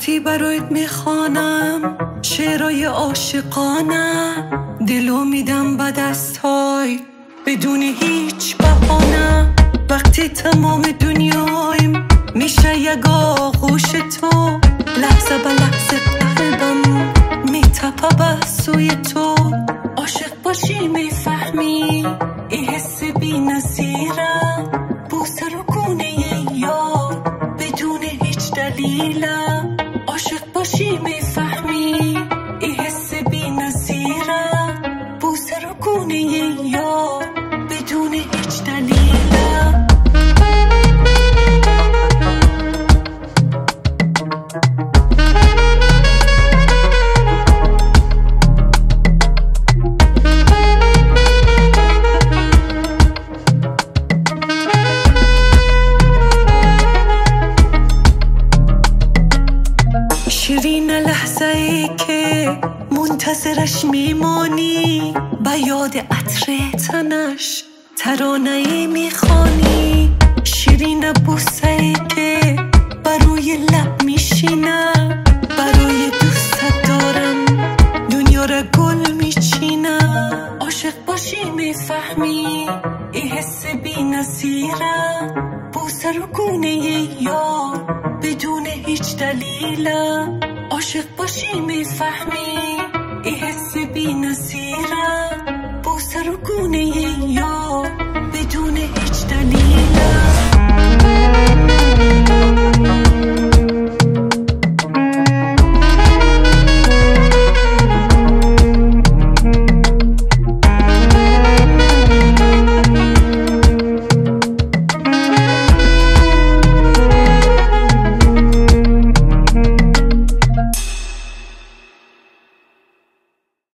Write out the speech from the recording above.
وقتی برایت میخوانم شعرهای عاشقانه، دلو میدم به دستای بدون هیچ بهانه. وقتی تمام دنیایم میشه یک آغوش تو، لحظه به لحظه قلبم میتپه به سوی تو. عاشق باشی میفهمی این حس بی نظیره، بوسه رو گونه یار بدون هیچ دلیله. عاشق باشی میفهمی این حس بی نظیره، بوسه رو گونه یار بدون هیچ دلیله. شیرین لحظه ای که منتظرش میمانی، به یاد عطر تنش ترانه ای میخوانی. شیرین بوسه ای که بروی لب میشینه، برای دوست دارم دنیا را گل میچینه. عاشق باشی میفهمی این حس بی نظیره، بوسه رو گونه یار بدون هیچ دلیله. عاشق باشی میفهمی این حس بی نظیره، بوسه رو گونه یار